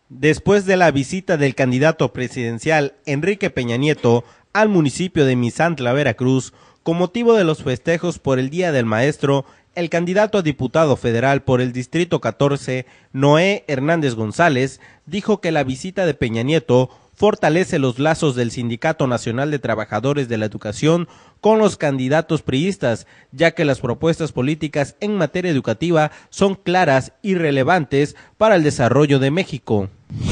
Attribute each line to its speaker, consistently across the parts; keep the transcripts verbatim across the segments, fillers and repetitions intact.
Speaker 1: Después de la visita del candidato presidencial Enrique Peña Nieto al municipio de Misantla, Veracruz, con motivo de los festejos por el Día del Maestro, el candidato a diputado federal por el Distrito catorce, Noé Hernández González, dijo que la visita de Peña Nieto fortalece los lazos del Sindicato Nacional de Trabajadores de la Educación con los candidatos priistas, ya que las propuestas políticas en materia educativa son claras y relevantes para el desarrollo de México.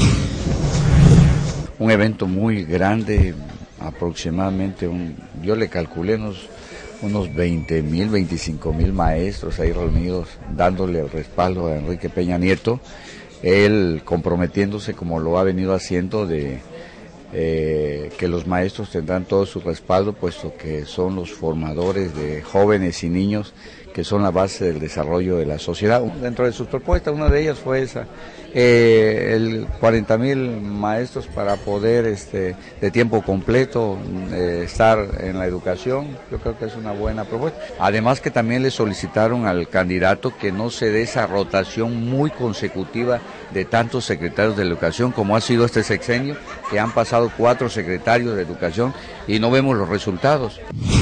Speaker 2: Un evento muy grande, aproximadamente, un, yo le calculé unos, unos veinte mil, veinticinco mil maestros ahí reunidos, dándole el respaldo a Enrique Peña Nieto, él comprometiéndose como lo ha venido haciendo de eh, que los maestros tendrán todo su respaldo, puesto que son los formadores de jóvenes y niños que son la base del desarrollo de la sociedad. Dentro de sus propuestas, una de ellas fue esa, eh, el cuarenta mil maestros para poder este, de tiempo completo eh, estar en la educación. Yo creo que es una buena propuesta. Además que también le solicitaron al candidato que no se dé esa rotación muy consecutiva de tantos secretarios de educación como ha sido este sexenio, que han pasado cuatro secretarios de educación y no vemos los resultados.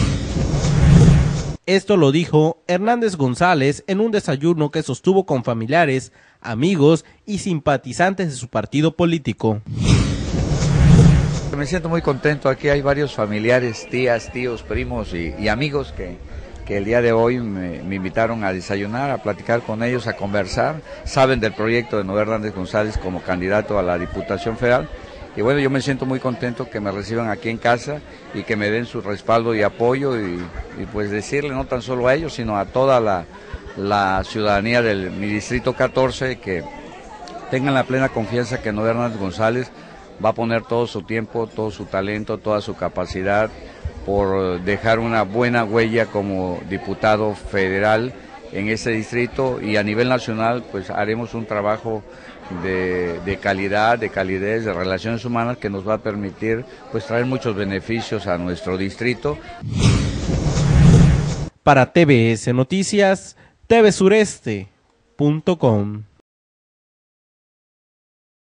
Speaker 1: Esto lo dijo Hernández González en un desayuno que sostuvo con familiares, amigos y simpatizantes de su partido político.
Speaker 2: Me siento muy contento, aquí hay varios familiares, tías, tíos, primos y, y amigos que, que el día de hoy me, me invitaron a desayunar, a platicar con ellos, a conversar. Saben del proyecto de Noé Hernández González como candidato a la Diputación Federal. Y bueno, yo me siento muy contento que me reciban aquí en casa y que me den su respaldo y apoyo y, y pues decirle no tan solo a ellos, sino a toda la, la ciudadanía de mi Distrito catorce que tengan la plena confianza que Noé Hernández González va a poner todo su tiempo, todo su talento, toda su capacidad por dejar una buena huella como diputado federal en ese distrito, y a nivel nacional pues haremos un trabajo de, de calidad, de calidez, de relaciones humanas que nos va a permitir pues traer muchos beneficios a nuestro distrito.
Speaker 1: Para T V S Noticias, T V Sureste punto com.